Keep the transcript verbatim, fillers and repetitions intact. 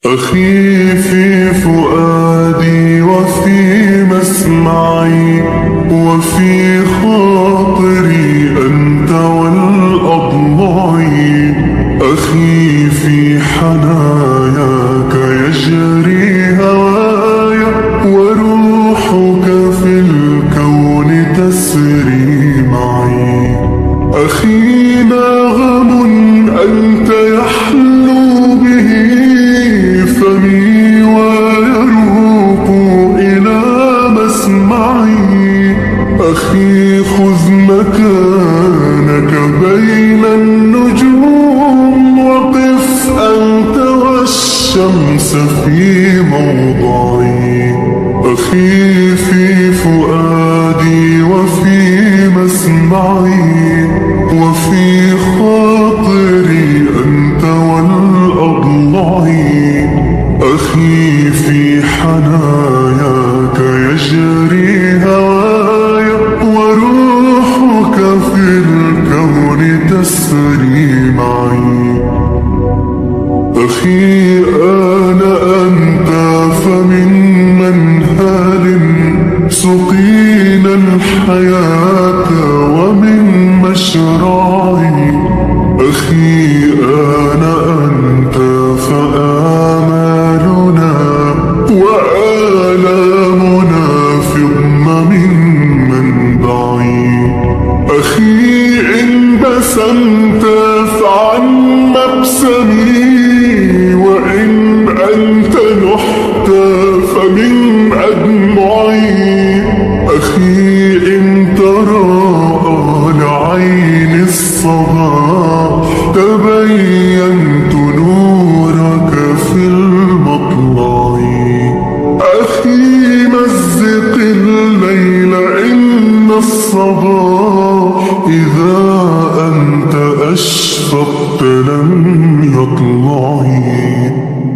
أخي في فؤادي وفي مسمعي وفي خاطري أنت والأضلاع. أخي في حناياك يجري هواي وروحك في الكون تسري معي. أخي نغم أنت يحلو به فمي ويروق إلى مسمعي. أخي خذ مكانك بين النجوم وقف أنت والشمس في موضعي. أخي في فؤادي وفي مسمعي وفي خاطري أنت والأضلاع. أخي في حناياك يجري هواي وروحك في الكون تسري معي. أخي أنا أنت فمن منهل سقينا الحياة ومن مشرعي. أخي أنا أنت فآمالنا وآلامنا في ضمم منبعي. أخي إن بسمت فعن مبسمي وإن أنت نحت فمن أدمعي. أخي إن تراءى لعين الصباح تبينت نورك في المطلع. أخي مزق الليل إن الصباح إذا أنت أشفقت لم يطلع.